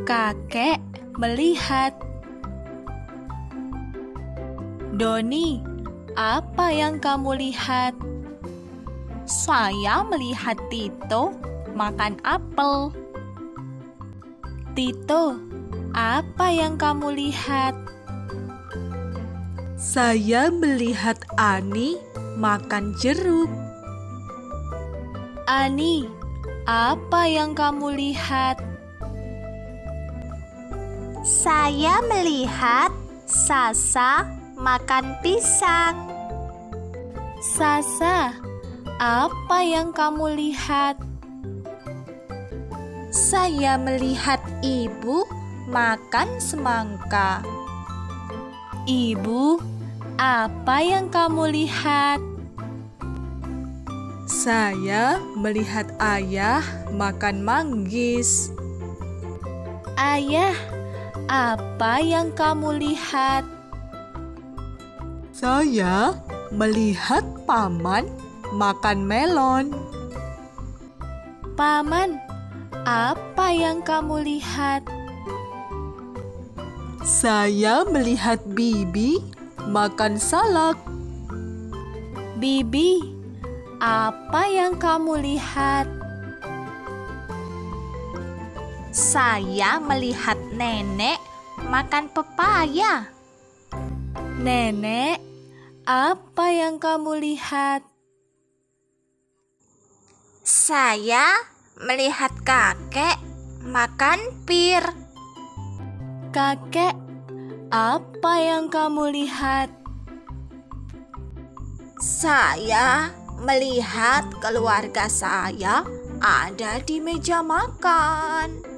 Kakek melihat. Doni, apa yang kamu lihat? Saya melihat Tito makan apel. Tito, apa yang kamu lihat? Saya melihat Ani makan jeruk. Ani, apa yang kamu lihat? Saya melihat Sasa makan pisang. Sasa, apa yang kamu lihat? Saya melihat Ibu makan semangka. Ibu, apa yang kamu lihat? Saya melihat Ayah makan manggis. Ayah, apa yang kamu lihat? Saya melihat Paman makan melon. Paman, apa yang kamu lihat? Saya melihat Bibi makan salak. Bibi, apa yang kamu lihat? Saya melihat Nenek makan pepaya. Nenek, apa yang kamu lihat? Saya melihat Kakek makan pir. Kakek, apa yang kamu lihat? Saya melihat keluarga saya ada di meja makan.